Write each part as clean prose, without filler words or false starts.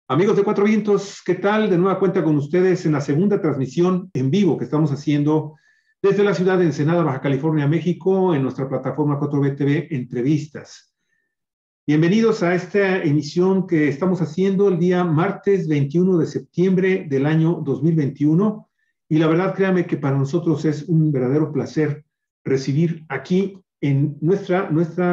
Amigos de Cuatro Vientos, ¿qué tal? De nueva cuenta con ustedes en la segunda transmisión en vivo que estamos haciendo desde la ciudad de Ensenada, Baja California, México, en nuestra plataforma 4B Entrevistas. Bienvenidos a esta emisión que estamos haciendo el día martes 21 de septiembre del año 2021. Y la verdad, créanme que para nosotros es un verdadero placer recibir aquí en nuestra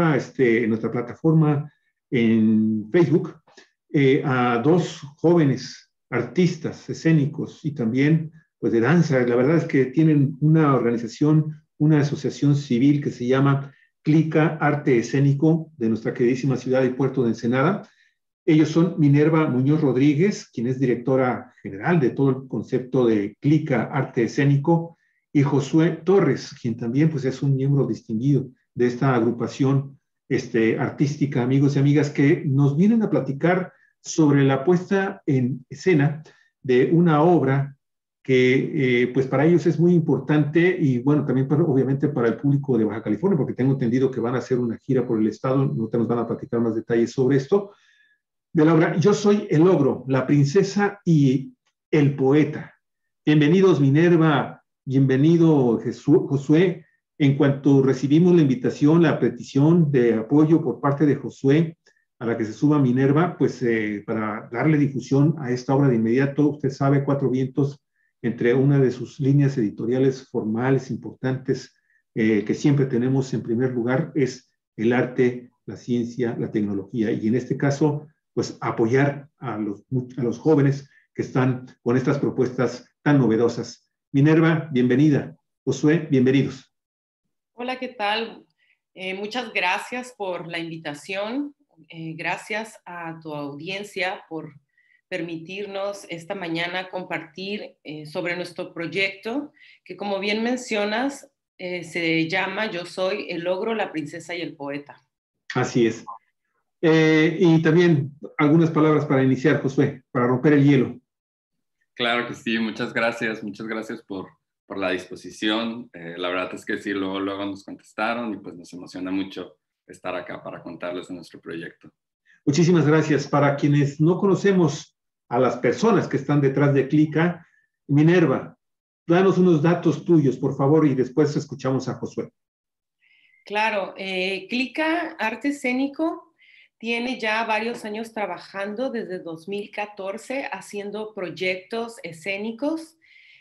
plataforma en Facebook a dos jóvenes artistas escénicos y también pues de danza. La verdad es que tienen una organización, una asociación civil que se llama Clica Arte Escénico de nuestra queridísima ciudad y puerto de Ensenada. Ellos son Minerva Muñoz Rodríguez, quien es directora general de todo el concepto de Clica Arte Escénico, y Josué Torres, quien también pues, es un miembro distinguido de esta agrupación artística, amigos y amigas, que nos vienen a platicar sobre la puesta en escena de una obra que pues para ellos es muy importante y bueno, también obviamente para el público de Baja California, porque tengo entendido que van a hacer una gira por el estado, no te nos van a platicar más detalles sobre esto, de la obra Yo soy el ogro, la princesa y el poeta. Bienvenidos Minerva, bienvenido Josué. En cuanto recibimos la invitación, la petición de apoyo por parte de Josué, a la que se suba Minerva, pues para darle difusión a esta obra de inmediato, usted sabe, Cuatro Vientos, entre una de sus líneas editoriales formales importantes que siempre tenemos en primer lugar, es el arte, la ciencia, la tecnología, y en este caso, pues apoyar a los jóvenes que están con estas propuestas tan novedosas. Minerva, bienvenida. Josué, bienvenidos. Hola, ¿qué tal? Muchas gracias por la invitación. Gracias a tu audiencia por permitirnos esta mañana compartir sobre nuestro proyecto, que como bien mencionas, se llama Yo soy el ogro, la princesa y el poeta. Así es. Y también algunas palabras para iniciar, Josué, para romper el hielo. Claro que sí, muchas gracias por la disposición. La verdad es que sí, luego nos contestaron y pues nos emociona mucho estar acá para contarles de nuestro proyecto. Muchísimas gracias. Para quienes no conocemos a las personas que están detrás de Clica, Minerva, danos unos datos tuyos, por favor, y después escuchamos a Josué. Claro, Clica Arte Escénico tiene ya varios años trabajando desde 2014 haciendo proyectos escénicos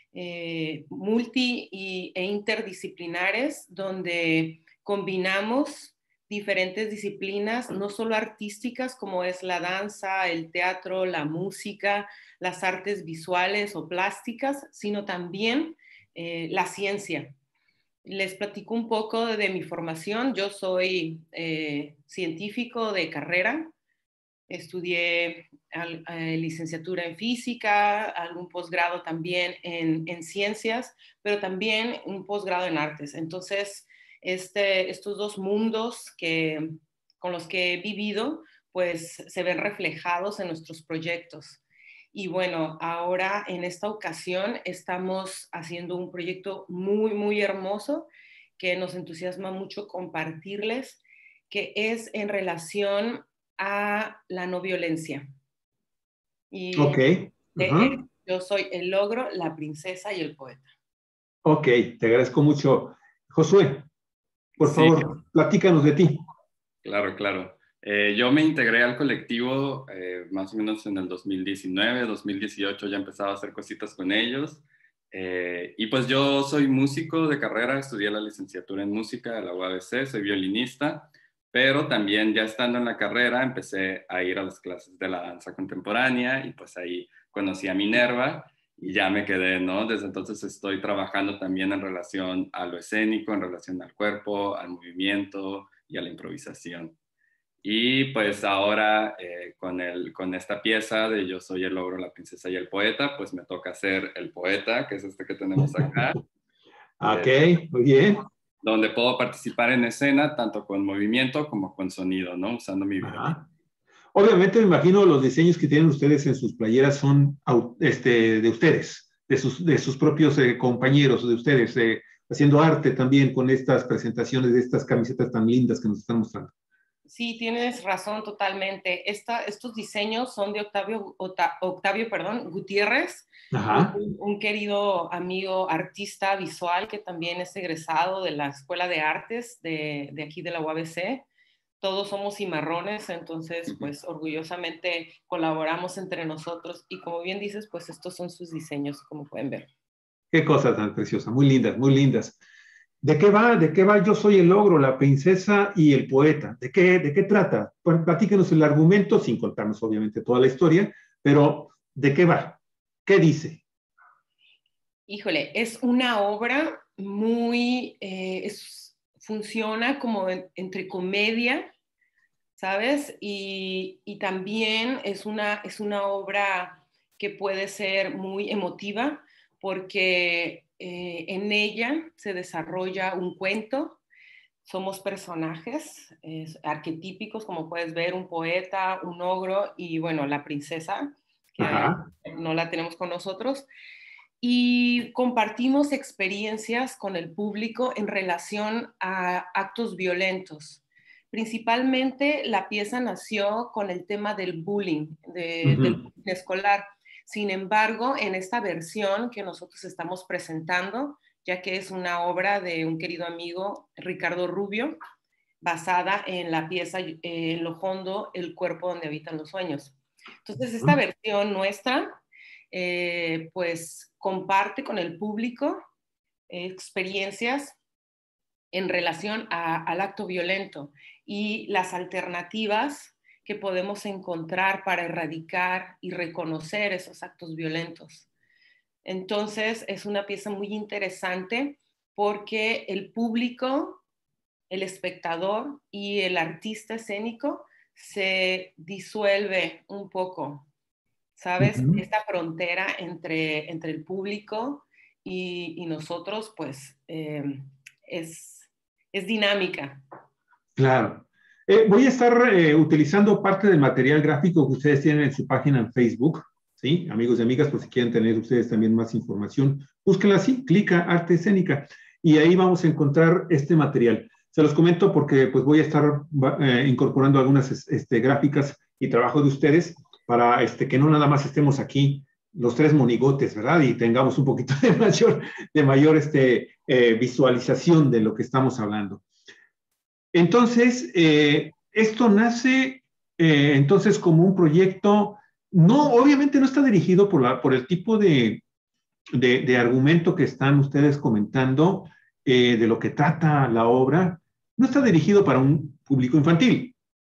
multi e interdisciplinares donde combinamos diferentes disciplinas, no solo artísticas como es la danza, el teatro, la música, las artes visuales o plásticas, sino también la ciencia. Les platico un poco de mi formación. Yo soy científico de carrera. Estudié licenciatura en física, algún posgrado también en ciencias, pero también un posgrado en artes. Entonces, estos dos mundos con los que he vivido, pues se ven reflejados en nuestros proyectos. Y bueno, ahora en esta ocasión estamos haciendo un proyecto muy, muy hermoso que nos entusiasma mucho compartirles, que es en relación a la no violencia. Y Ok. Yo soy el ogro, la princesa y el poeta. Ok, te agradezco mucho. Josué, por favor, platícanos de ti. Claro. Yo me integré al colectivo más o menos en el 2019, 2018 ya empezaba a hacer cositas con ellos. Y pues yo soy músico de carrera, estudié la licenciatura en música de la UABC, soy violinista, pero también ya estando en la carrera empecé a ir a las clases de la danza contemporánea y pues ahí conocí a Minerva y ya me quedé, ¿no? Desde entonces estoy trabajando también en relación a lo escénico, en relación al cuerpo, al movimiento y a la improvisación. Y pues ahora con esta pieza de Yo soy el ogro, la princesa y el poeta, pues me toca ser el poeta, que es este que tenemos acá. Ok, muy bien. Donde puedo participar en escena, tanto con movimiento como con sonido, ¿no? Usando mi violín. Obviamente me imagino los diseños que tienen ustedes en sus playeras son de ustedes, de sus propios compañeros, de ustedes, haciendo arte también con estas presentaciones de estas camisetas tan lindas que nos están mostrando. Sí, tienes razón totalmente. Estos diseños son de Octavio, perdón, Gutiérrez, Ajá. un querido amigo artista visual que también es egresado de la Escuela de Artes de aquí de la UABC. Todos somos cimarrones, entonces pues orgullosamente colaboramos entre nosotros y como bien dices, pues estos son sus diseños, como pueden ver. Qué cosa tan preciosa, muy lindas, muy lindas. ¿De qué va? ¿De qué va Yo soy el ogro, la princesa y el poeta? De qué trata? Pues platíquenos el argumento, sin contarnos obviamente toda la historia, pero ¿de qué va? ¿Qué dice? Híjole, es una obra muy, funciona como entre comedia, ¿sabes? Y también es una obra que puede ser muy emotiva porque en ella se desarrolla un cuento, somos personajes arquetípicos, como puedes ver, un poeta, un ogro y bueno, la princesa, que Ajá. no la tenemos con nosotros y compartimos experiencias con el público en relación a actos violentos. Principalmente la pieza nació con el tema del bullying, del Ujú. bullying escolar. Sin embargo, en esta versión que nosotros estamos presentando, ya que es una obra de un querido amigo, Ricardo Rubio, basada en la pieza En lo hondo, el cuerpo donde habitan los sueños. Entonces, esta versión nuestra, pues comparte con el público experiencias en relación al acto violento y las alternativas que podemos encontrar para erradicar y reconocer esos actos violentos. Entonces, es una pieza muy interesante porque el público, el espectador y el artista escénico se disuelve un poco, ¿sabes? Ujú. Esta frontera entre el público y nosotros, pues, es dinámica. Claro. Voy a estar utilizando parte del material gráfico que ustedes tienen en su página en Facebook, ¿sí? Amigos y amigas, por si quieren tener ustedes también más información, búsquenla así, clica Arte Escénica y ahí vamos a encontrar este material. Se los comento porque pues voy a estar incorporando algunas gráficas y trabajo de ustedes para que no nada más estemos aquí los tres monigotes, ¿verdad? Y tengamos un poquito de mayor visualización de lo que estamos hablando. Entonces, esto nace entonces como un proyecto, no, obviamente no está dirigido por el tipo de argumento que están ustedes comentando, de lo que trata la obra, no está dirigido para un público infantil.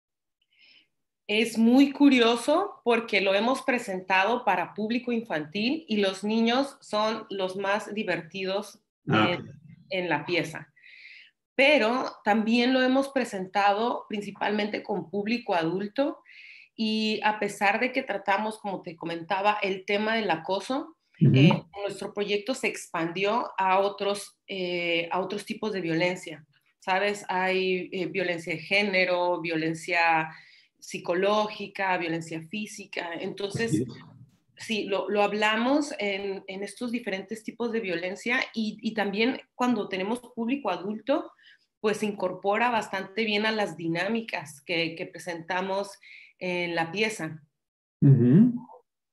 Es muy curioso porque lo hemos presentado para público infantil y los niños son los más divertidos Ah, ok. en la pieza. Pero también lo hemos presentado principalmente con público adulto y a pesar de que tratamos, como te comentaba, el tema del acoso, Ujú. nuestro proyecto se expandió a otros tipos de violencia. ¿Sabes? Hay violencia de género, violencia psicológica, violencia física. Así Entonces, es. sí, lo hablamos en estos diferentes tipos de violencia y también cuando tenemos público adulto, pues se incorpora bastante bien a las dinámicas que presentamos en la pieza. Ujú.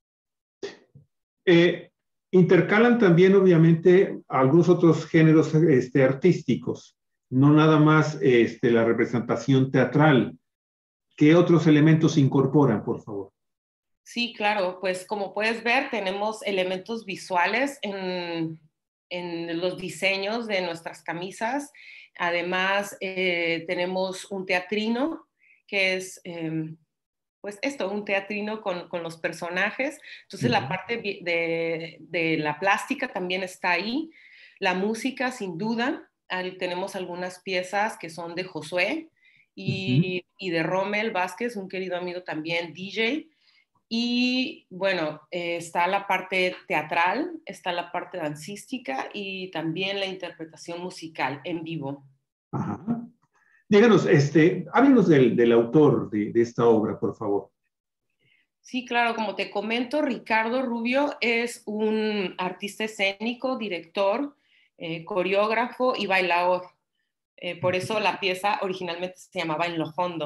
Eh, Intercalan también, obviamente, algunos otros géneros artísticos, no nada más la representación teatral. ¿Qué otros elementos se incorporan, por favor? Sí, claro, pues como puedes ver, tenemos elementos visuales en los diseños de nuestras camisas. Además, tenemos un teatrino, que es, pues esto, un teatrino con los personajes. Entonces, la Ujú. parte de la plástica también está ahí. La música, sin duda. Ahí tenemos algunas piezas que son de Josué Ujú. y de Rommel Vázquez, un querido amigo también, DJ. Y bueno, está la parte teatral, está la parte dancística y también la interpretación musical en vivo. Ajá. Díganos, háblenos del autor de esta obra, por favor. Sí, claro, como te comento, Ricardo Rubio es un artista escénico, director, coreógrafo y bailador. Por eso la pieza originalmente se llamaba En lo hondo,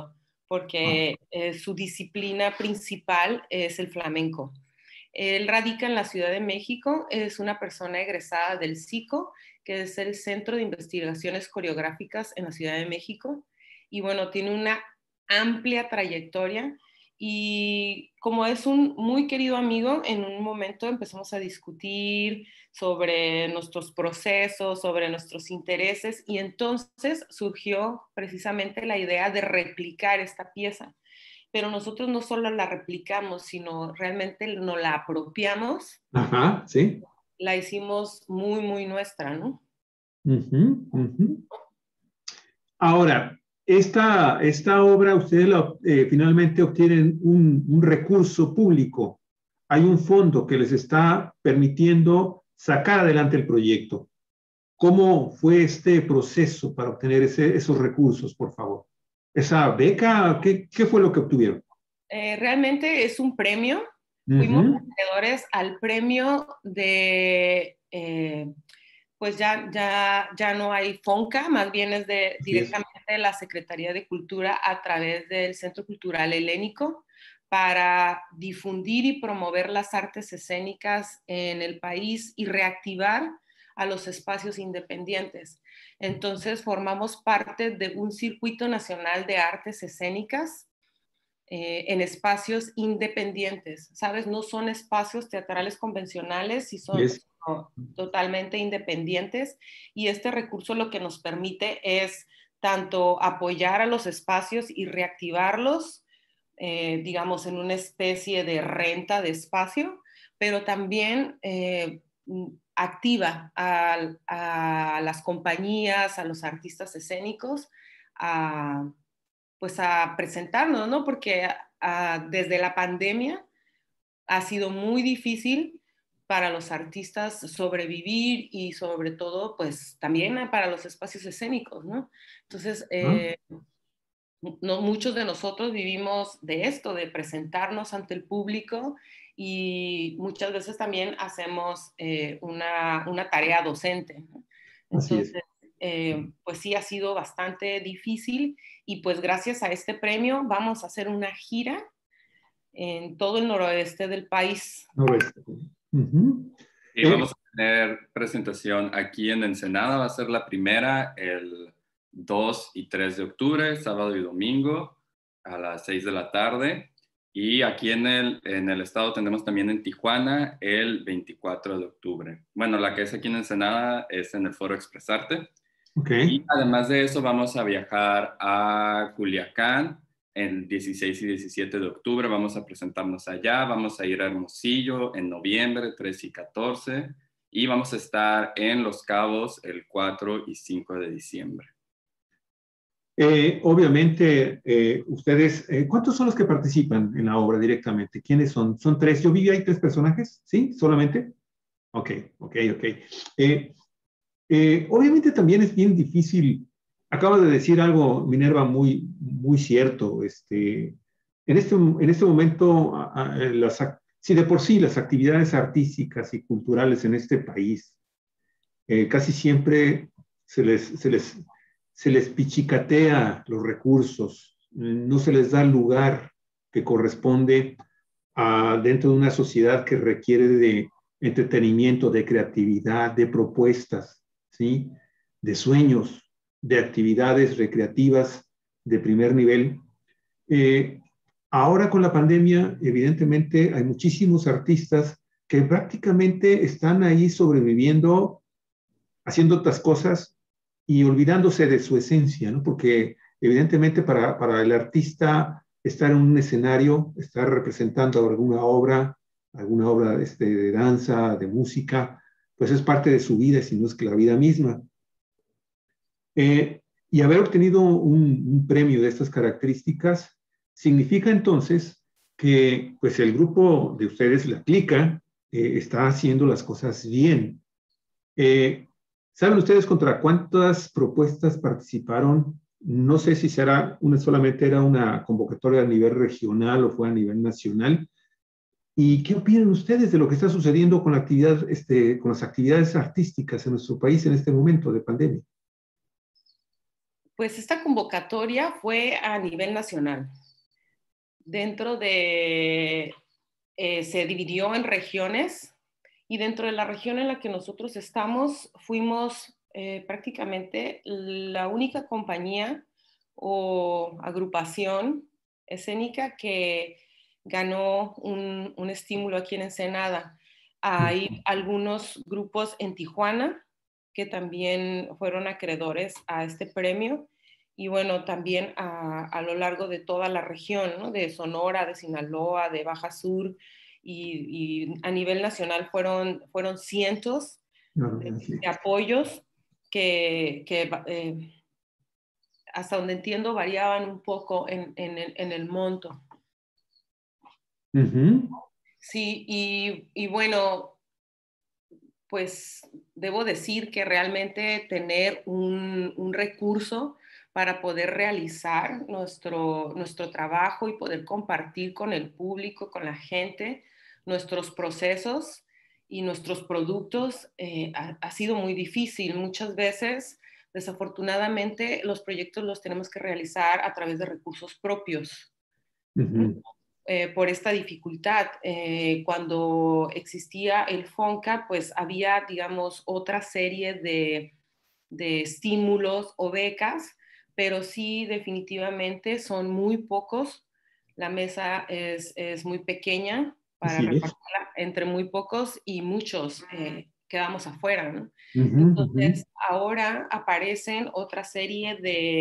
porque su disciplina principal es el flamenco. Él radica en la Ciudad de México, es una persona egresada del CICO, que es el Centro de Investigaciones Coreográficas en la Ciudad de México, y bueno, tiene una amplia trayectoria, y como es un muy querido amigo, en un momento empezamos a discutir sobre nuestros procesos, sobre nuestros intereses, y entonces surgió precisamente la idea de replicar esta pieza. Pero nosotros no solo la replicamos, sino realmente nos la apropiamos. Ajá, sí. La hicimos muy, muy nuestra, ¿no? Uh-huh, uh-huh. Ahora, esta obra, ustedes finalmente obtienen un recurso público. Hay un fondo que les está permitiendo sacar adelante el proyecto. ¿Cómo fue este proceso para obtener esos recursos, por favor? ¿Esa beca? ¿Qué fue lo que obtuvieron? Realmente es un premio. Fuimos acreedores al premio de, pues ya no hay FONCA, más bien es directamente de la Secretaría de Cultura a través del Centro Cultural Helénico, para difundir y promover las artes escénicas en el país y reactivar a los espacios independientes. Entonces formamos parte de un circuito nacional de artes escénicas en espacios independientes, ¿sabes? No son espacios teatrales convencionales, y son totalmente independientes, y este recurso lo que nos permite es tanto apoyar a los espacios y reactivarlos, digamos, en una especie de renta de espacio, pero también activa a las compañías, a los artistas escénicos, pues a presentarnos, ¿no? Porque desde la pandemia ha sido muy difícil para los artistas sobrevivir, y sobre todo, pues también para los espacios escénicos, ¿no? Entonces, muchos de nosotros vivimos de esto, de presentarnos ante el público, y muchas veces también hacemos una tarea docente, ¿no? Entonces, pues sí, ha sido bastante difícil, y pues gracias a este premio vamos a hacer una gira en todo el noroeste del país. Noroeste. Y vamos a tener presentación aquí en Ensenada, va a ser la primera el 2 y 3 de octubre, sábado y domingo, a las 6 de la tarde. Y aquí en el estado tenemos también en Tijuana el 24 de octubre. Bueno, la que es aquí en Ensenada es en el Foro Expresarte. Y además de eso vamos a viajar a Culiacán el 16 y 17 de octubre. Vamos a presentarnos allá. Vamos a ir a Hermosillo en noviembre, 13 y 14. Y vamos a estar en Los Cabos el 4 y 5 de diciembre. Obviamente, ustedes, ¿cuántos son los que participan en la obra directamente? ¿Quiénes son? ¿Son 3? Yo vi ahí 3 personajes, ¿sí? ¿Solamente? Ok. Obviamente también es bien difícil. Acaba de decir algo, Minerva, muy, muy cierto. En este momento, si de por sí las actividades artísticas y culturales en este país casi siempre se les pichicatea los recursos, no se les da el lugar que corresponde dentro de una sociedad que requiere de entretenimiento, de creatividad, de propuestas, ¿sí? De sueños, de actividades recreativas de primer nivel. Ahora con la pandemia, evidentemente, hay muchísimos artistas que prácticamente están ahí sobreviviendo, haciendo otras cosas y olvidándose de su esencia, ¿no? Porque evidentemente para el artista estar en un escenario, estar representando alguna obra de danza, de música, pues es parte de su vida, si no es que la vida misma. Y haber obtenido un premio de estas características significa entonces que pues el grupo de ustedes, la Clica, está haciendo las cosas bien. ¿Saben ustedes contra cuántas propuestas participaron? No sé si solamente era una convocatoria a nivel regional o fue a nivel nacional. ¿Y qué opinan ustedes de lo que está sucediendo con con las actividades artísticas en nuestro país en este momento de pandemia? Pues esta convocatoria fue a nivel nacional. Dentro de, se dividió en regiones y dentro de la región en la que nosotros estamos, fuimos prácticamente la única compañía o agrupación escénica que ganó un estímulo aquí en Ensenada. Hay algunos grupos en Tijuana que también fueron acreedores a este premio y bueno, también a lo largo de toda la región, ¿no? De Sonora, de Sinaloa, de Baja Sur y a nivel nacional fueron cientos de apoyos que hasta donde entiendo variaban un poco en el monto. Uh-huh. Sí, y bueno, pues debo decir que realmente tener un recurso para poder realizar nuestro trabajo y poder compartir con el público, con la gente, nuestros procesos y nuestros productos ha sido muy difícil. Muchas veces, desafortunadamente, los proyectos los tenemos que realizar a través de recursos propios. Uh-huh. Por esta dificultad. Cuando existía el FONCA, pues había, digamos, otra serie de estímulos o becas, pero sí definitivamente son muy pocos. La mesa es muy pequeña para Así es. repartirla entre muy pocos y muchos quedamos afuera, ¿no? Uh-huh, uh-huh. Entonces, ahora aparecen otra serie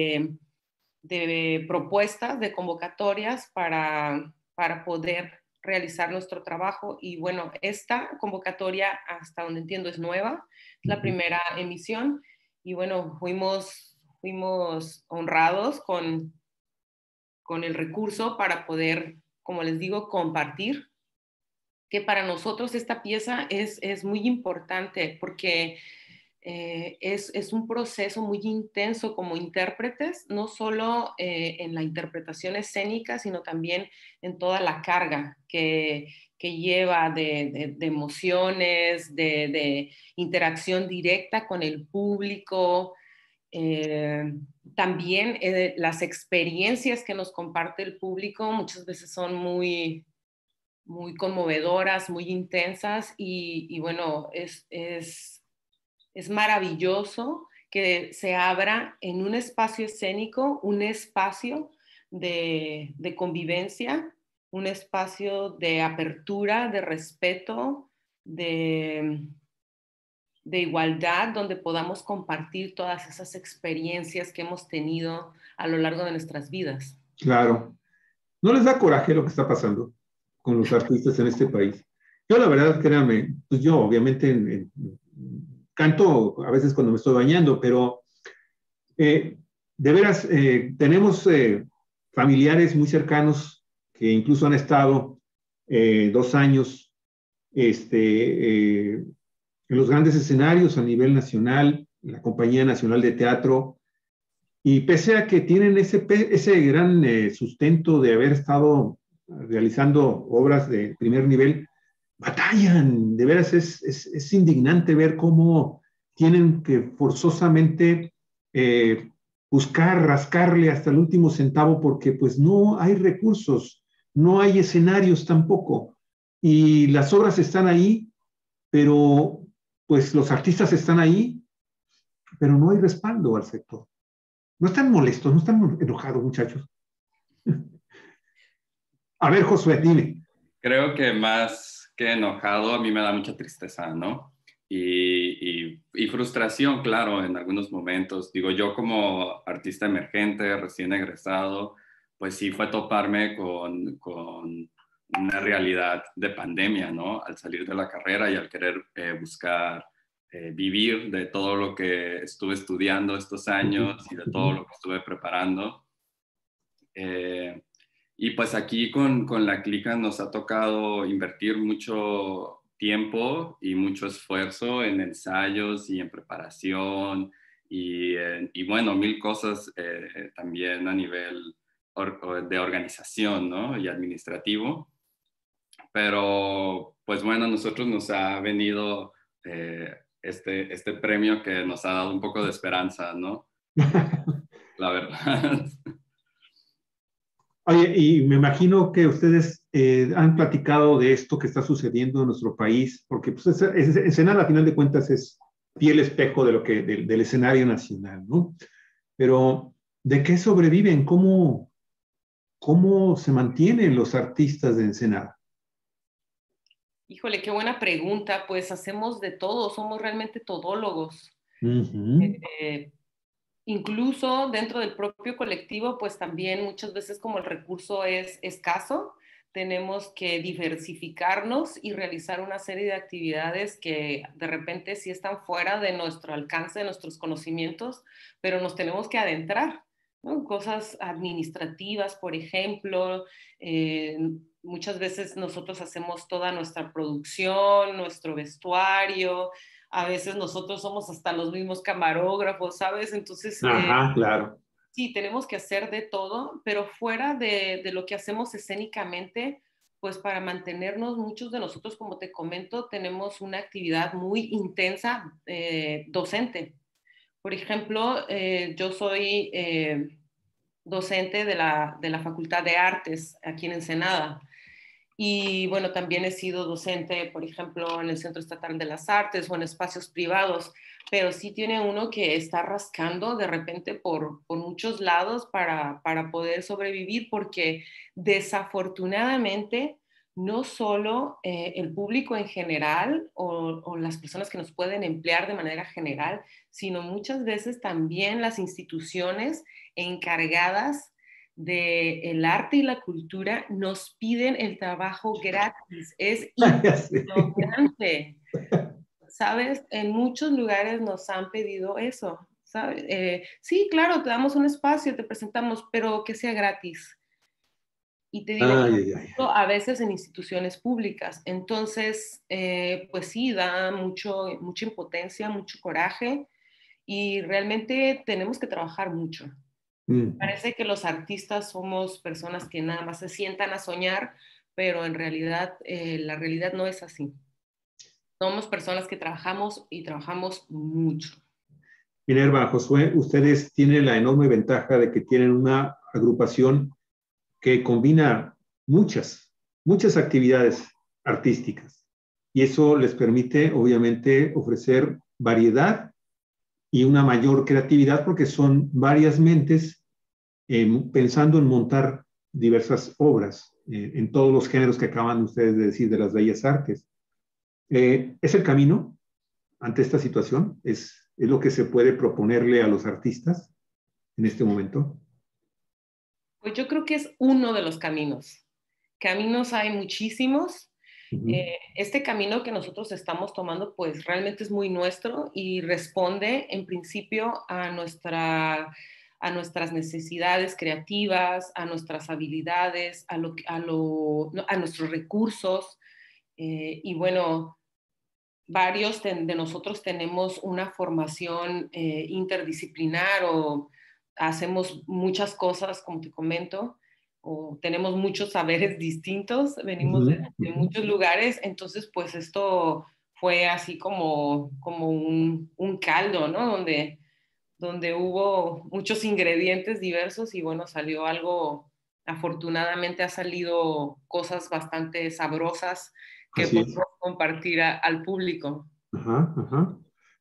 de propuestas, de convocatorias para poder realizar nuestro trabajo. Y bueno, esta convocatoria, hasta donde entiendo, es nueva, es la primera emisión. Y bueno, fuimos honrados con el recurso para poder, como les digo, compartir, que para nosotros esta pieza es muy importante porque es un proceso muy intenso como intérpretes, no solo en la interpretación escénica, sino también en toda la carga que lleva de emociones, de interacción directa con el público. También las experiencias que nos comparte el público muchas veces son muy, muy conmovedoras, muy intensas y bueno, es maravilloso que se abra en un espacio escénico, un espacio de convivencia, un espacio de apertura, de respeto, de igualdad, donde podamos compartir todas esas experiencias que hemos tenido a lo largo de nuestras vidas. Claro. ¿No les da coraje lo que está pasando con los artistas en este país? Yo, la verdad, créanme, pues yo obviamente canto a veces cuando me estoy bañando, pero de veras tenemos familiares muy cercanos que incluso han estado 2 años en los grandes escenarios a nivel nacional, la Compañía Nacional de Teatro, y pese a que tienen ese gran sustento de haber estado realizando obras de primer nivel, batallan. De veras es indignante ver cómo tienen que forzosamente buscar, rascarle hasta el último centavo porque pues no hay recursos, no hay escenarios tampoco. Y las obras están ahí, pero pues los artistas están ahí, pero no hay respaldo al sector. No están molestos, no están enojados, muchachos. A ver, Josué, dime. Creo que más que enojado, a mí me da mucha tristeza, ¿no? Y frustración, claro, en algunos momentos. Digo, yo como artista emergente, recién egresado, pues sí fue toparme con una realidad de pandemia, ¿no? Al salir de la carrera y al querer buscar vivir de todo lo que estuve estudiando estos años y de todo lo que estuve preparando. Y pues aquí con la Clica nos ha tocado invertir mucho tiempo y mucho esfuerzo en ensayos y en preparación y bueno, mil cosas también a nivel de organización, ¿no? Y administrativo. Pero pues bueno, a nosotros nos ha venido este premio que nos ha dado un poco de esperanza, ¿no? la verdad. Oye, y me imagino que ustedes han platicado de esto que está sucediendo en nuestro país, porque pues, Ensenada, a final de cuentas, es fiel espejo de del escenario nacional, ¿no? Pero, ¿de qué sobreviven? ¿Cómo se mantienen los artistas de Ensenada? Híjole, qué buena pregunta. Pues hacemos de todo, somos realmente todólogos. Ujú. Eh, Incluso dentro del propio colectivo, pues también muchas veces como el recurso es escaso, tenemos que diversificarnos y realizar una serie de actividades que de repente sí están fuera de nuestro alcance, de nuestros conocimientos, pero nos tenemos que adentrar, ¿no? Cosas administrativas, por ejemplo, eh, muchas veces nosotros hacemos toda nuestra producción, nuestro vestuario, a veces nosotros somos hasta los mismos camarógrafos, ¿sabes? Entonces, Ajá, claro. sí, tenemos que hacer de todo, pero fuera de lo que hacemos escénicamente, pues para mantenernos, muchos de nosotros, como te comento, tenemos una actividad muy intensa docente. Por ejemplo, yo soy docente de la Facultad de Artes aquí en Ensenada. Y bueno, también he sido docente, por ejemplo, en el Centro Estatal de las Artes o en espacios privados, pero sí tiene uno que estar rascando de repente por muchos lados para poder sobrevivir, porque desafortunadamente no solo el público en general o las personas que nos pueden emplear de manera general, sino muchas veces también las instituciones encargadas del arte y la cultura nos piden el trabajo gratis. Es Ya sé. impresionante, ¿sabes? En muchos lugares nos han pedido eso, ¿sabes? Sí, claro, te damos un espacio, te presentamos, pero que sea gratis. Y te digo, Ay, ay, ay. a veces en instituciones públicas. Entonces, pues sí, da mucha impotencia, mucho coraje y realmente tenemos que trabajar mucho. Mm. Parece que los artistas somos personas que nada más se sientan a soñar, pero en realidad la realidad no es así. Somos personas que trabajamos y trabajamos mucho. Minerva, Josué, ustedes tienen la enorme ventaja de que tienen una agrupación que combina muchas actividades artísticas. Y eso les permite, obviamente, ofrecer variedad y una mayor creatividad porque son varias mentes pensando en montar diversas obras en todos los géneros que acaban ustedes de decir de las bellas artes. ¿Es el camino ante esta situación? ¿Es lo que se puede proponerle a los artistas en este momento? Pues yo creo que es uno de los caminos. Caminos hay muchísimos. Uh -huh. Este camino que nosotros estamos tomando, pues realmente es muy nuestro y responde en principio a nuestras necesidades creativas, a nuestras habilidades, a nuestros recursos. Y bueno, varios de nosotros tenemos una formación interdisciplinar o hacemos muchas cosas, como te comento, o tenemos muchos saberes distintos, Uh venimos -huh. Uh de -huh. muchos lugares, entonces pues esto fue así como un caldo, ¿no? Donde hubo muchos ingredientes diversos y bueno, salió algo, afortunadamente ha salido cosas bastante sabrosas que Así es. podemos compartir al público. Ajá, ajá.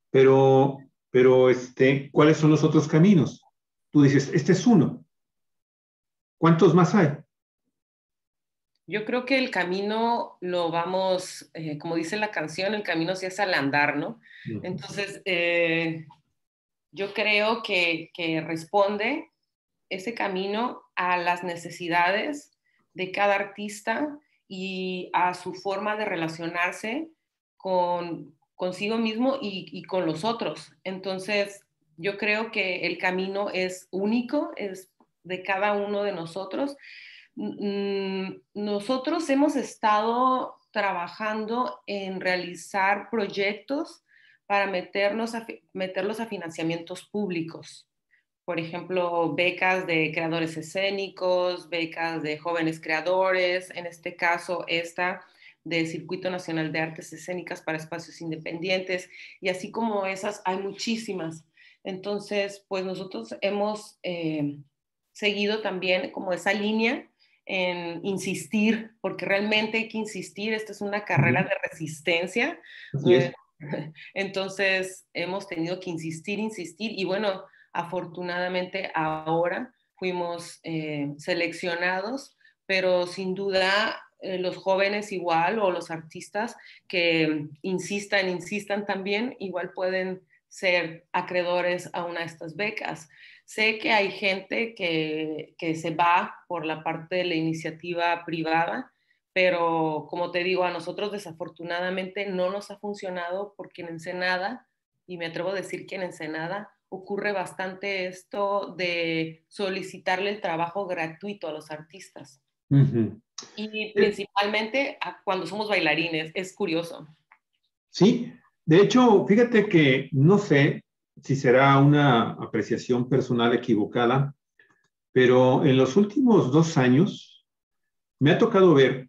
¿Cuáles son los otros caminos? Tú dices, este es uno. ¿Cuántos más hay? Yo creo que el camino lo vamos, como dice la canción, el camino se hace al andar, ¿no? Uh -huh. Entonces, yo creo que responde ese camino a las necesidades de cada artista y a su forma de relacionarse consigo mismo y con los otros. Entonces, yo creo que el camino es único, es de cada uno de nosotros. Nosotros hemos estado trabajando en realizar proyectos para meterlos a financiamientos públicos. Por ejemplo, becas de creadores escénicos, becas de jóvenes creadores, en este caso esta del Circuito Nacional de Artes Escénicas para Espacios Independientes, y así como esas hay muchísimas. Entonces, pues nosotros hemos seguido también como esa línea en insistir, porque realmente hay que insistir, esta es una carrera de resistencia. Así es. Entonces, hemos tenido que insistir, insistir, y bueno, afortunadamente ahora fuimos seleccionados, pero sin duda los jóvenes igual o los artistas que insistan también, igual pueden ser acreedores a una de estas becas. Sé que hay gente que se va por la parte de la iniciativa privada, pero como te digo, a nosotros desafortunadamente no nos ha funcionado porque en Ensenada, y me atrevo a decir que en Ensenada, ocurre bastante esto de solicitarle el trabajo gratuito a los artistas. Ujú. Y principalmente cuando somos bailarines, es curioso. Sí, de hecho, fíjate que no sé si será una apreciación personal equivocada, pero en los últimos 2 años me ha tocado ver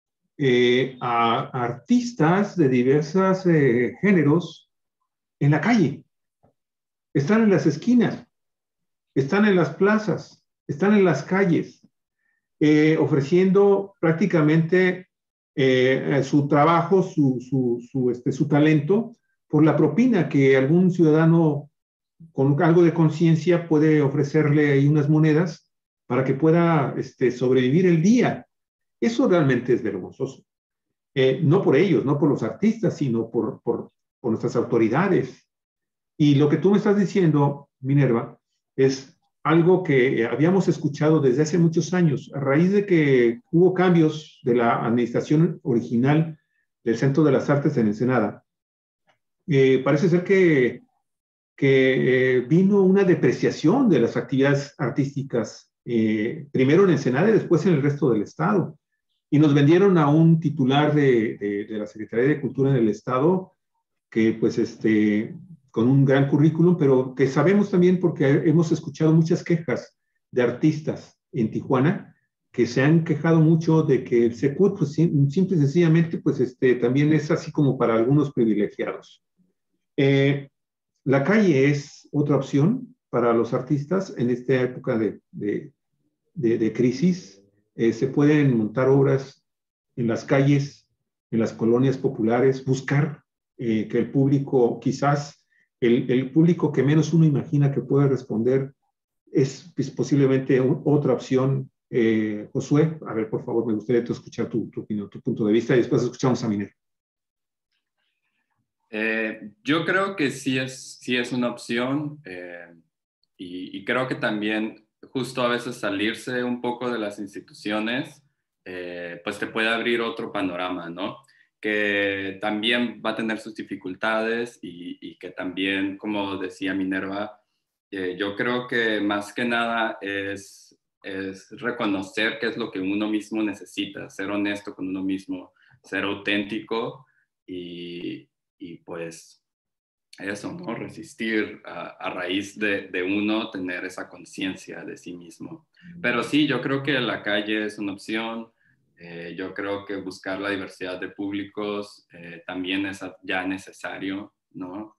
a artistas de diversos géneros en la calle. Están en las esquinas, están en las plazas, están en las calles, ofreciendo prácticamente su trabajo, su talento, por la propina que algún ciudadano con algo de conciencia puede ofrecerle ahí unas monedas para que pueda sobrevivir el día. Eso realmente es vergonzoso. No por ellos, no por los artistas, sino por nuestras autoridades. Y lo que tú me estás diciendo, Minerva, es algo que habíamos escuchado desde hace muchos años, a raíz de que hubo cambios de la administración original del Centro de las Artes en Ensenada. Parece ser que vino una depreciación de las actividades artísticas, primero en Ensenada y después en el resto del estado. Y nos vendieron a un titular de la Secretaría de Cultura en el estado que pues con un gran currículum, pero que sabemos también porque hemos escuchado muchas quejas de artistas en Tijuana que se han quejado mucho de que el Secut, pues simple y sencillamente, pues también es así como para algunos privilegiados. La calle es otra opción para los artistas en esta época de crisis. Se pueden montar obras en las calles, en las colonias populares, buscar que el público, quizás el público que menos uno imagina que puede responder es posiblemente otra opción. Josué, a ver, por favor, me gustaría escuchar tu opinión, tu punto de vista, y después escuchamos a Miner. Yo creo que sí es una opción y creo que también justo a veces salirse un poco de las instituciones pues te puede abrir otro panorama, ¿no? Que también va a tener sus dificultades y que también, como decía Minerva, yo creo que más que nada es reconocer qué es lo que uno mismo necesita, ser honesto con uno mismo, ser auténtico y pues eso, ¿no? Resistir a raíz de uno tener esa conciencia de sí mismo. Pero sí, yo creo que la calle es una opción. Yo creo que buscar la diversidad de públicos también es ya necesario, ¿no?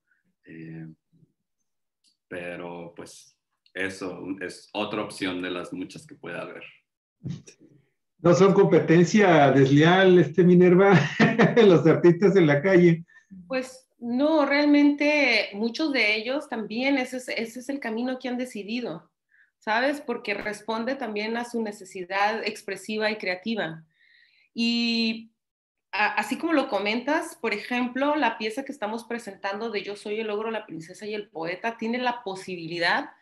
Pero pues eso es otra opción de las muchas que puede haber. No son competencia desleal, Minerva, los artistas en la calle. Pues no, realmente muchos de ellos también, ese es el camino que han decidido, ¿sabes? Porque responde también a su necesidad expresiva y creativa. Y así como lo comentas, por ejemplo, la pieza que estamos presentando de Yo soy el ogro, la princesa y el poeta tiene la posibilidad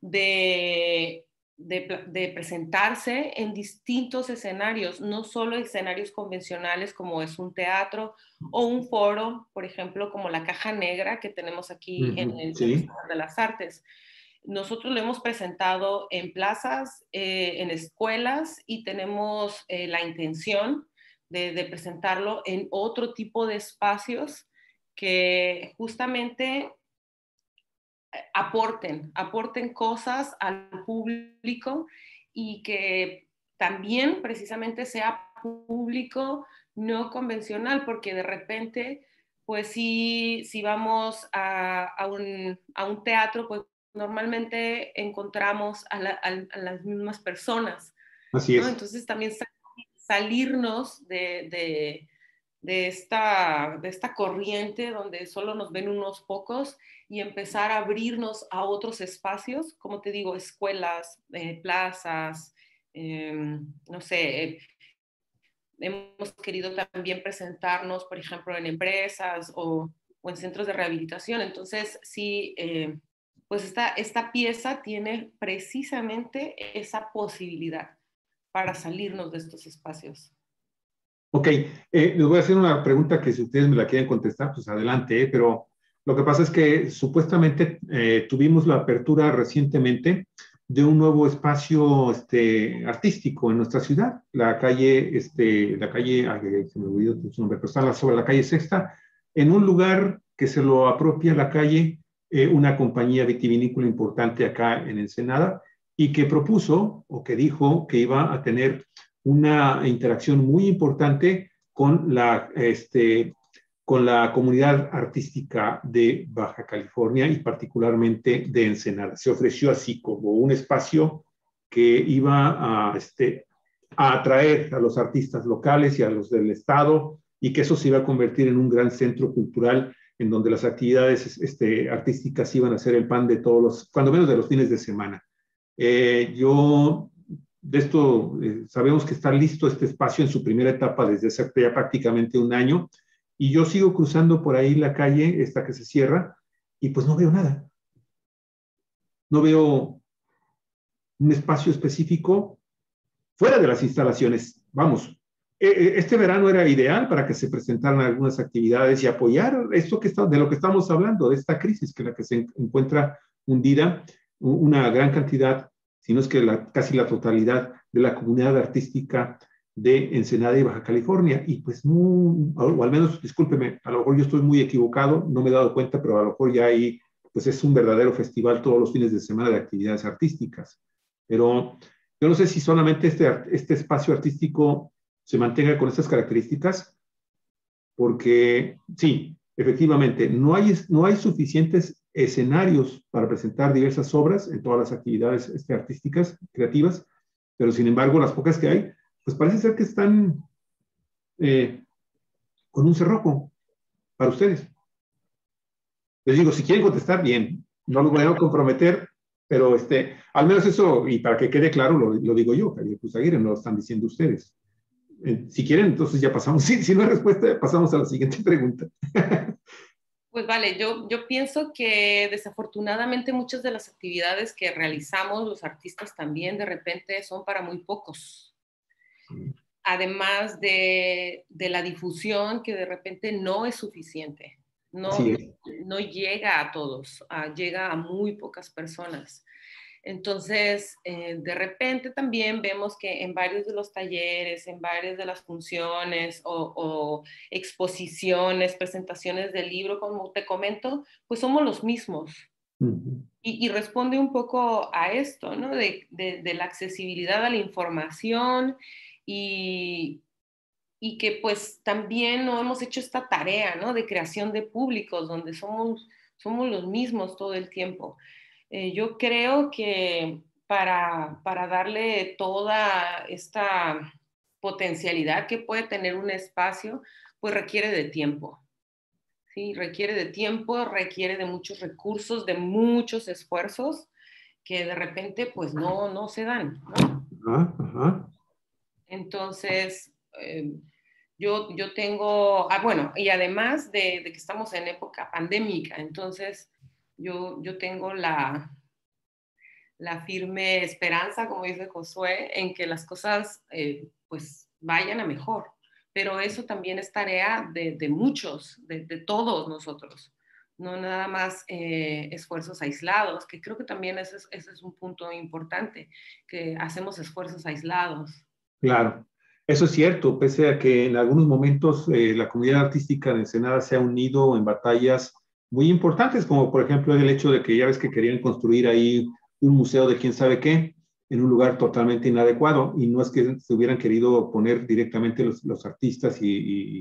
de presentarse en distintos escenarios, no solo escenarios convencionales como es un teatro o un foro, por ejemplo, como la Caja Negra que tenemos aquí en el Sí. Salón de las Artes. Nosotros lo hemos presentado en plazas, en escuelas y tenemos la intención de presentarlo en otro tipo de espacios que justamente aporten cosas al público y que también precisamente sea público no convencional, porque de repente pues si vamos a un teatro, pues normalmente encontramos a las mismas personas, Así ¿no? es. Entonces también salirnos de esta corriente donde solo nos ven unos pocos y empezar a abrirnos a otros espacios, como te digo, escuelas, plazas, no sé, hemos querido también presentarnos, por ejemplo, en empresas o en centros de rehabilitación. Entonces, sí, pues esta pieza tiene precisamente esa posibilidad para salirnos de estos espacios. Ok, les voy a hacer una pregunta que si ustedes me la quieren contestar, pues adelante, pero lo que pasa es que supuestamente tuvimos la apertura recientemente de un nuevo espacio artístico en nuestra ciudad, ay, se me olvidó su nombre, pero está sobre la calle Sexta, en un lugar que se lo apropia la calle, una compañía vitivinícola importante acá en Ensenada, y que propuso o que dijo que iba a tener una interacción muy importante con la comunidad artística de Baja California y particularmente de Ensenada. Se ofreció así como un espacio que iba a atraer a los artistas locales y a los del estado y que eso se iba a convertir en un gran centro cultural en donde las actividades artísticas iban a ser el pan de todos los, cuando menos de los fines de semana. Yo de esto sabemos que está listo este espacio en su primera etapa desde hace ya prácticamente un año y yo sigo cruzando por ahí la calle, esta que se cierra, y pues no veo nada. No veo un espacio específico fuera de las instalaciones. Vamos, este verano era ideal para que se presentaran algunas actividades y apoyar esto de lo que estamos hablando, de esta crisis que es la que se encuentra hundida una gran cantidad, si no es que casi la totalidad de la comunidad artística de Ensenada y Baja California. Y pues no, o al menos, discúlpeme, a lo mejor yo estoy muy equivocado, no me he dado cuenta, pero a lo mejor ya ahí pues es un verdadero festival todos los fines de semana de actividades artísticas. Pero yo no sé si solamente este espacio artístico se mantenga con estas características, porque sí, efectivamente, no hay suficientes escenarios para presentar diversas obras en todas las actividades artísticas, creativas, pero sin embargo, las pocas que hay, pues parece ser que están con un cerrojo para ustedes. Les digo, si quieren contestar, bien, no los voy a comprometer, pero al menos eso, y para que quede claro, lo digo yo, Javier Cruz Aguirre, no lo están diciendo ustedes. Si quieren, entonces ya pasamos. Si no hay respuesta, pasamos a la siguiente pregunta. Pues vale, yo pienso que desafortunadamente muchas de las actividades que realizamos los artistas también de repente son para muy pocos. Además de la difusión que de repente no es suficiente, no llega a todos, llega a muy pocas personas. Entonces, de repente también vemos que en varios de los talleres, en varias de las funciones o exposiciones, presentaciones del libro, como te comento, pues somos los mismos. Y responde un poco a esto, ¿no? De la accesibilidad a la información y que pues también no hemos hecho esta tarea, ¿no? De creación de públicos, donde somos los mismos todo el tiempo. Yo creo que para darle toda esta potencialidad que puede tener un espacio, pues requiere de tiempo. ¿Sí? Requiere de tiempo, requiere de muchos recursos, de muchos esfuerzos que de repente pues no se dan, ¿no? Ajá. Entonces, yo tengo, bueno, y además de que estamos en época pandémica, entonces yo tengo la firme esperanza, como dice Josué, en que las cosas pues vayan a mejor. Pero eso también es tarea de muchos, de todos nosotros, no nada más esfuerzos aislados, que creo que también ese es un punto importante, que hacemos esfuerzos aislados. Claro, eso es cierto, pese a que en algunos momentos la comunidad artística de Ensenada se ha unido en batallas muy importantes, como por ejemplo el hecho de que ya ves que querían construir ahí un museo de quién sabe qué en un lugar totalmente inadecuado, y no es que se hubieran querido poner directamente los artistas y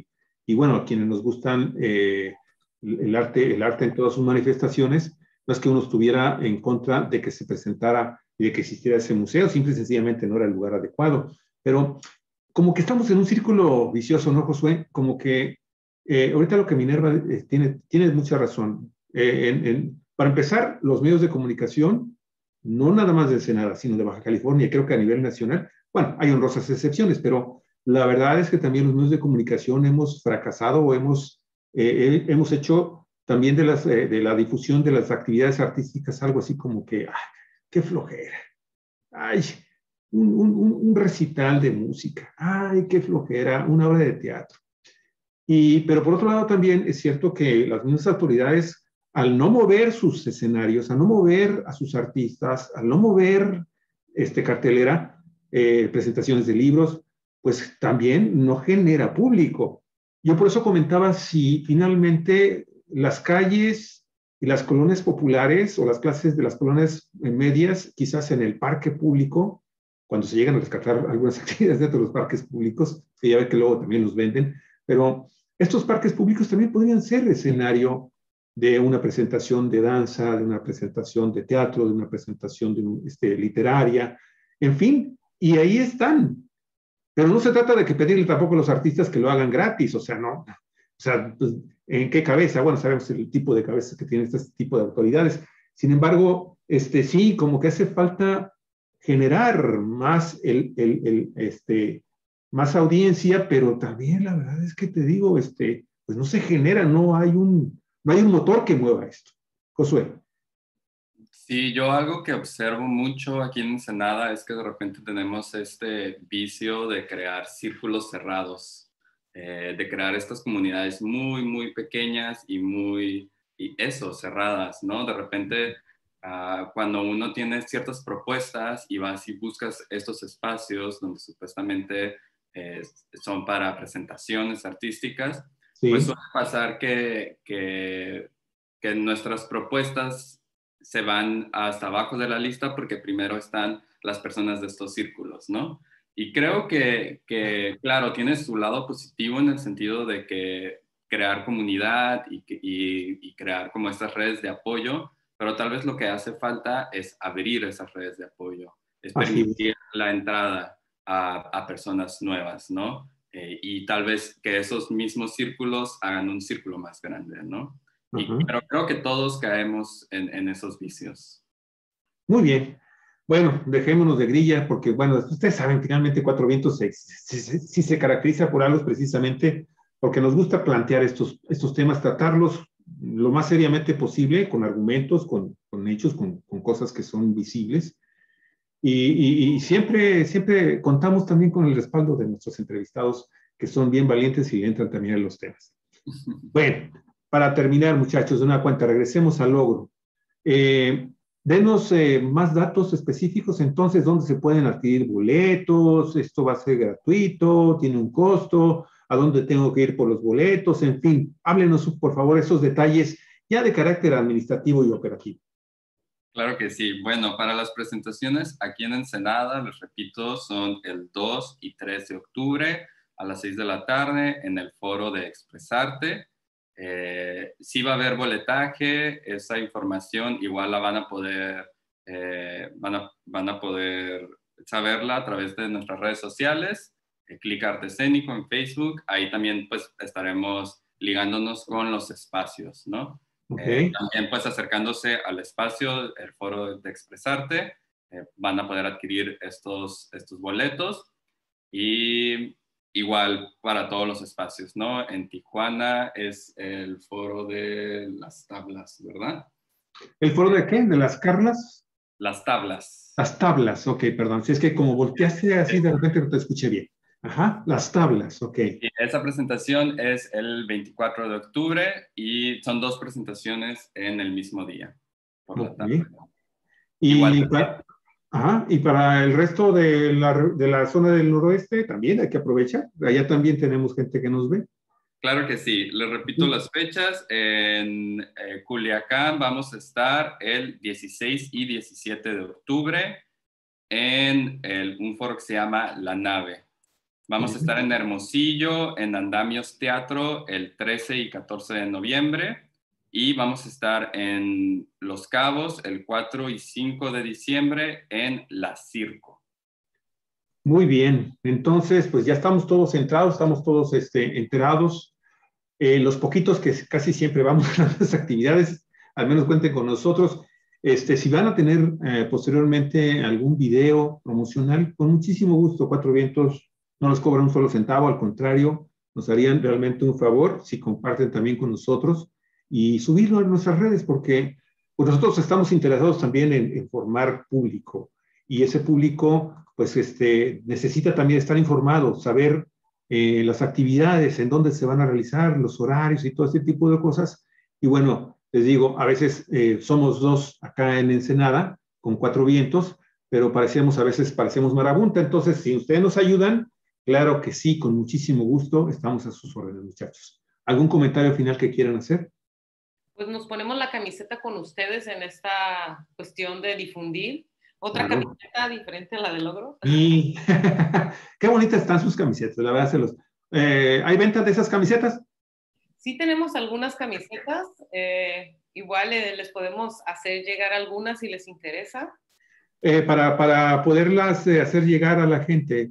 y bueno, a quienes nos gustan el arte en todas sus manifestaciones, no es que uno estuviera en contra de que se presentara y de que existiera ese museo, simple y sencillamente no era el lugar adecuado. Pero como que estamos en un círculo vicioso, ¿no, Josué? Como que ahorita lo que Minerva tiene mucha razón. Para empezar, los medios de comunicación, no nada más de Ensenada, sino de Baja California, creo que a nivel nacional, bueno, hay honrosas excepciones, pero la verdad es que también los medios de comunicación hemos fracasado o hemos hecho también de la difusión de las actividades artísticas algo así como que, ay, qué flojera. Ay, un recital de música. Ay, qué flojera, una obra de teatro. Pero por otro lado también es cierto que las mismas autoridades, al no mover sus escenarios, al no mover a sus artistas, al no mover cartelera, presentaciones de libros, pues también no genera público. Yo por eso comentaba si finalmente las calles y las colonias populares o las clases de las colonias medias, quizás en el parque público, cuando se llegan a rescatar algunas actividades dentro de los parques públicos, que ya ve que luego también los venden, pero estos parques públicos también podrían ser escenario de una presentación de danza, de una presentación de teatro, de una presentación literaria, en fin, y ahí están. Pero no se trata de que pedirle tampoco a los artistas que lo hagan gratis, o sea, no. O sea, pues, ¿en qué cabeza? Bueno, sabemos el tipo de cabezas que tienen este tipo de autoridades. Sin embargo, sí, como que hace falta generar más más audiencia, pero también la verdad es que te digo, pues no se genera, no hay un motor que mueva esto. Josué. Sí, yo algo que observo mucho aquí en Ensenada es que de repente tenemos este vicio de crear círculos cerrados, de crear estas comunidades muy, muy pequeñas y eso, cerradas, ¿no? De repente, cuando uno tiene ciertas propuestas y vas y buscas estos espacios donde supuestamente son para presentaciones artísticas, pues Sí. suele pasar que nuestras propuestas se van hasta abajo de la lista porque primero están las personas de estos círculos, ¿no? Y creo claro, tiene su lado positivo en el sentido de que crear comunidad y crear como estas redes de apoyo, pero tal vez lo que hace falta es abrir esas redes de apoyo, es Así es. permitir la entrada a personas nuevas, ¿no? Y tal vez que esos mismos círculos hagan un círculo más grande, ¿no? Ajá. Pero creo que todos caemos en esos vicios. Muy bien. Bueno, dejémonos de grilla porque, bueno, ustedes saben, finalmente Cuatro Vientos sí se caracteriza por algo precisamente porque nos gusta plantear estos temas, tratarlos lo más seriamente posible, con argumentos, con hechos, con cosas que son visibles. Y siempre contamos también con el respaldo de nuestros entrevistados, que son bien valientes y entran también en los temas. Bueno, para terminar, muchachos, de una cuenta, regresemos al logro. Denos más datos específicos, entonces, dónde se pueden adquirir boletos, esto va a ser gratuito, tiene un costo, a dónde tengo que ir por los boletos, en fin, háblenos, por favor, esos detalles ya de carácter administrativo y operativo. Claro que sí. Bueno, para las presentaciones aquí en Ensenada, les repito, son el 2 y 3 de octubre a las 6 de la tarde en el foro de Expresarte. Sí va a haber boletaje, esa información igual la van a poder saberla a través de nuestras redes sociales, Clic Arte Escénico en Facebook, ahí también pues estaremos ligándonos con los espacios, ¿no? Ok. También pues acercándose al espacio, el foro de Expresarte, van a poder adquirir estos boletos y igual para todos los espacios, ¿no? En Tijuana es el foro de las tablas, ¿verdad? ¿El foro de qué? ¿De las Carlas? Las tablas. Las tablas, ok, perdón. Si es que como volteaste así, de repente no te escuché bien. Ajá, las tablas, ok. Y esa presentación es el 24 de octubre y son dos presentaciones en el mismo día, por la tarde. Ok. Igual. Y para el resto de la zona del noroeste también hay que aprovechar. Allá también tenemos gente que nos ve. Claro que sí. Les repito las fechas. En Culiacán vamos a estar el 16 y 17 de octubre en un foro que se llama La Nave. Vamos a estar en Hermosillo, en Andamios Teatro, el 13 y 14 de noviembre. Y vamos a estar en Los Cabos, el 4 y 5 de diciembre, en La Circo. Muy bien, entonces pues ya estamos todos centrados, estamos todos enterados. Los poquitos que casi siempre vamos a las actividades, al menos cuenten con nosotros. Si van a tener posteriormente algún video promocional, con muchísimo gusto, Cuatro Vientos no les cobran un solo centavo, al contrario, nos harían realmente un favor si comparten también con nosotros y subirlo en nuestras redes, porque pues, nosotros estamos interesados también en formar público, y ese público pues necesita también estar informado, saber las actividades, en dónde se van a realizar, los horarios y todo este tipo de cosas. Y bueno, les digo, a veces somos dos acá en Ensenada, con Cuatro Vientos, pero a veces parecemos marabunta. Entonces, si ustedes nos ayudan, claro que sí, con muchísimo gusto, estamos a sus órdenes, muchachos. ¿Algún comentario final que quieran hacer? Pues nos ponemos la camiseta con ustedes en esta cuestión de difundir. Otra Claro. camiseta diferente a la de Logro. Y qué bonitas están sus camisetas, la verdad. ¿Hay ventas de esas camisetas? Sí tenemos algunas camisetas. Igual les podemos hacer llegar algunas si les interesa. Para poderlas hacer llegar a la gente.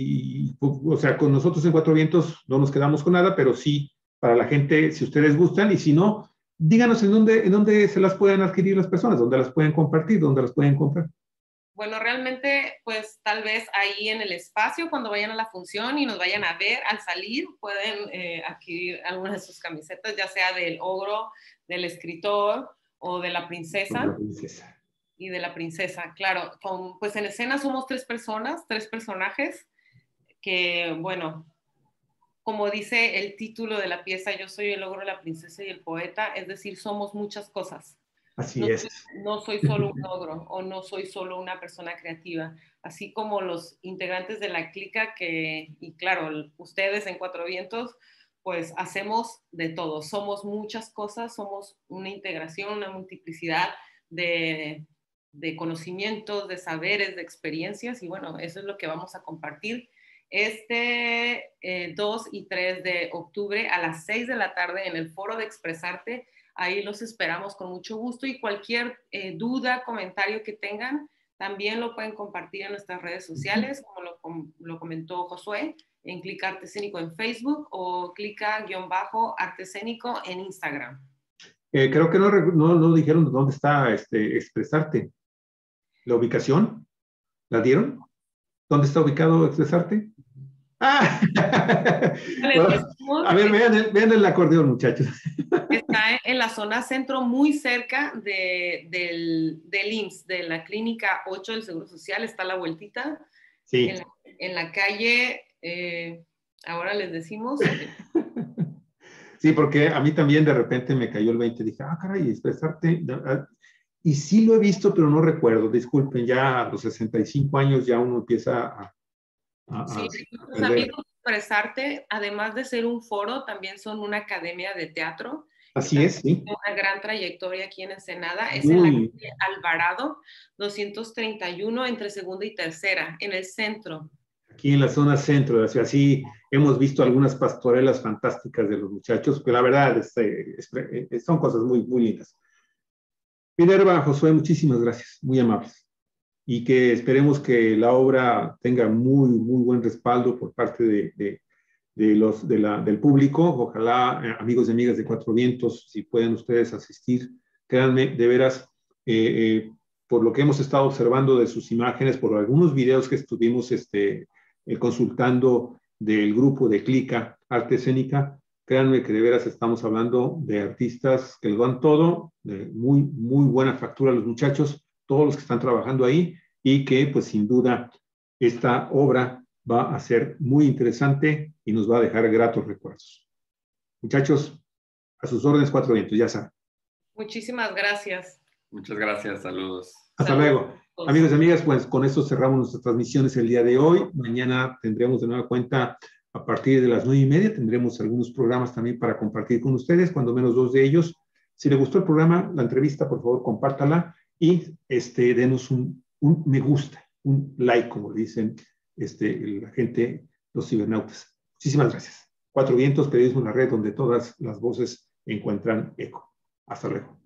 O sea, con nosotros en Cuatro Vientos no nos quedamos con nada, pero sí para la gente, si ustedes gustan, y si no, díganos en dónde se las pueden adquirir las personas, dónde las pueden compartir, dónde las pueden comprar. Bueno, realmente, pues tal vez ahí en el espacio, cuando vayan a la función y nos vayan a ver al salir, pueden adquirir algunas de sus camisetas, ya sea del ogro, del escritor o de la princesa. La princesa. Y de la princesa, claro. Pues en escena somos tres personajes que, bueno, como dice el título de la pieza, yo soy el ogro, la princesa y el poeta, es decir, somos muchas cosas. Así es. No soy solo un ogro o no soy solo una persona creativa, así como los integrantes de la clica y claro, ustedes en Cuatro Vientos, pues hacemos de todo, somos muchas cosas, somos una integración, una multiplicidad de conocimientos, de saberes, de experiencias, y bueno, eso es lo que vamos a compartir 2 y 3 de octubre a las 6 de la tarde en el Foro de Expresarte. Ahí los esperamos con mucho gusto, y cualquier duda, comentario que tengan, también lo pueden compartir en nuestras redes sociales, como lo comentó Josué, en Clica Arte Escénico en Facebook o Clica-Arte Escénico en Instagram. Creo que no dijeron dónde está Expresarte. ¿La ubicación? ¿La dieron? ¿Dónde está ubicado Expresarte? Ah. Bueno, a ver, vean el acordeón, muchachos. Está en la zona centro, muy cerca del IMSS, de la Clínica 8 del Seguro Social, está a la vueltita. Sí. En la calle, ahora les decimos. Sí, porque a mí también de repente me cayó el 20, dije, caray, Expresarte. Y sí lo he visto, pero no recuerdo. Disculpen, ya a los 65 años ya uno empieza sí, los amigos de Expresarte, además de ser un foro, también son una academia de teatro. Así es, sí. Una gran trayectoria aquí en Ensenada. Es en la calle Alvarado, 231, entre segunda y tercera, en el centro. Aquí en la zona centro de la ciudad. Sí, hemos visto algunas pastorelas fantásticas de los muchachos, que la verdad son cosas muy, muy lindas. Minerva, Josué, muchísimas gracias, muy amables. Y que esperemos que la obra tenga muy, muy buen respaldo por parte del público. Ojalá, amigos y amigas de Cuatro Vientos, si pueden ustedes asistir, créanme, de veras, por lo que hemos estado observando de sus imágenes, por algunos videos que estuvimos consultando del grupo de Clica Arte Escénica, créanme que de veras estamos hablando de artistas que lo dan todo, de muy, muy buena factura a los muchachos, todos los que están trabajando ahí, y que pues sin duda esta obra va a ser muy interesante y nos va a dejar gratos recuerdos. Muchachos, a sus órdenes, Cuatro Vientos, ya saben. Muchísimas gracias. Muchas gracias, saludos. Hasta luego. Amigos y amigas, pues con esto cerramos nuestras transmisiones el día de hoy. Mañana tendremos de nueva cuenta, a partir de las 9:30, tendremos algunos programas también para compartir con ustedes, cuando menos 2 de ellos. Si les gustó el programa, la entrevista, por favor, compártala y denos un me gusta, un like, como dicen la gente los cibernautas. Muchísimas gracias. Cuatro Vientos, Periodismo en la Red, donde todas las voces encuentran eco. Hasta luego.